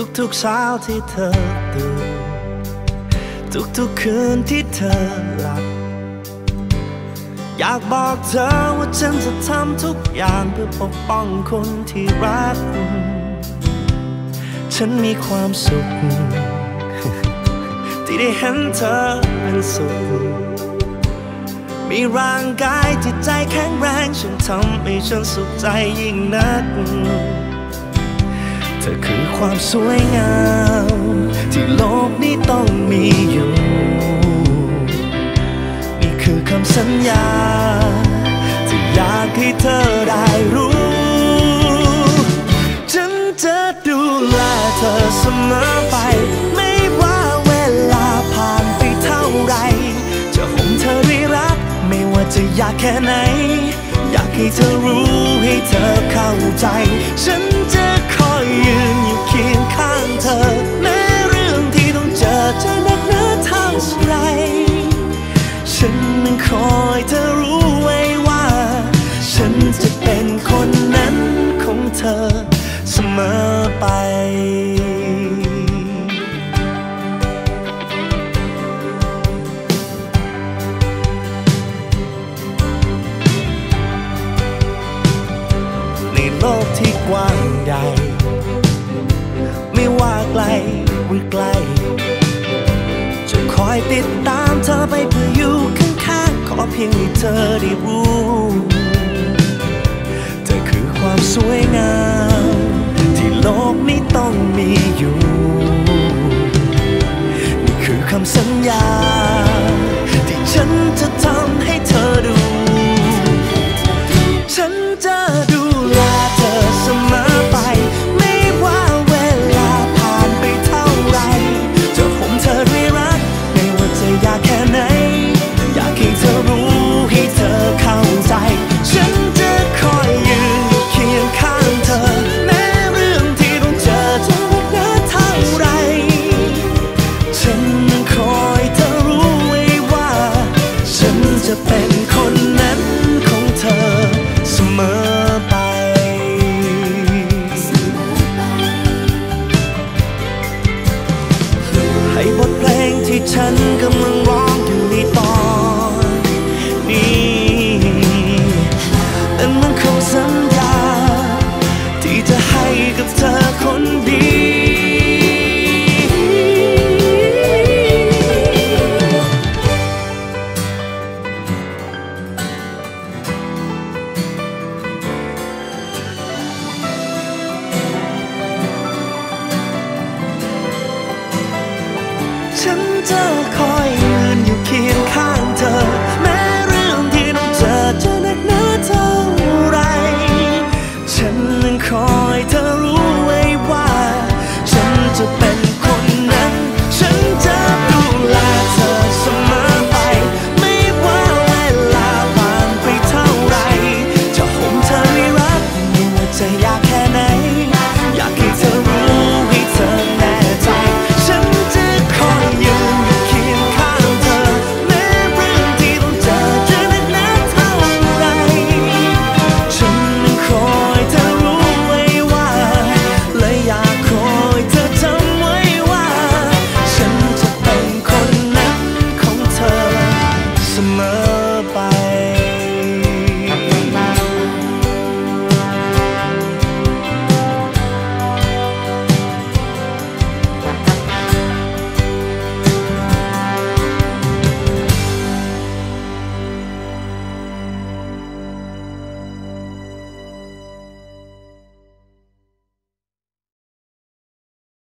ทุกๆเช้าที่เธอตื่นทุกๆคืนที่เธอหลับอยากบอกเธอว่าฉันจะทำทุกอย่างเพื่อปกป้องคนที่รักฉันมีความสุขที่ได้เห็นเธอเป็นสุขมีร่างกายจิตใจแข็งแรงฉันทำให้ฉันสุขใจยิ่งนักเธอคือความสวยงามที่โลกนี้ต้องมีอยู่นี่คือคำสัญญาที่อยากให้เธอได้รู้ฉันจะดูแลเธอเสมอไปไม่ว่าเวลาผ่านไปเท่าไรจะห่มเธอด้วยรักไม่ว่าจะยากแค่ไหนอยากให้เธอรู้ให้เธอเข้าใจฉันจะคอยยืนอยู่เคียงข้างเธอแม้เรื่องที่ต้องเจอจะหนักหนาเท่าไรฉันนั้นคอยเธอรู้ไว้ว่าฉันจะเป็นคนนั้นของเธอเสมอไปโลกที่กว้างใหญ่ไม่ว่าไกลหรือใกล้จะคอยติดตามเธอไปเพื่ออยู่ข้างๆขอเพียงให้เธอได้รู้เธอคือความสวยงามที่โลกนี้ต้องมีอยู่นี่คือคำสัญญาที่ฉันจะทำให้เธอดูฉันจะดูแลเธอเสมอไปไม่ว่าเวลาผ่านไปเท่าไรจะห่มเธอด้วยรักไม่ว่าจะยากแค่ไหนอยากให้เธอรู้ให้เธอเข้าใจฉันจะคอยยืนอยู่เคียงข้างเธอแม้เรื่องที่ต้องเจอจะหนักหนาเท่าไรฉันนั้นคอยเธอรู้ไว้ว่าฉันจะเป็นคนนั้นของเธอเสมอไปให้บทเพลงที่ฉันกำ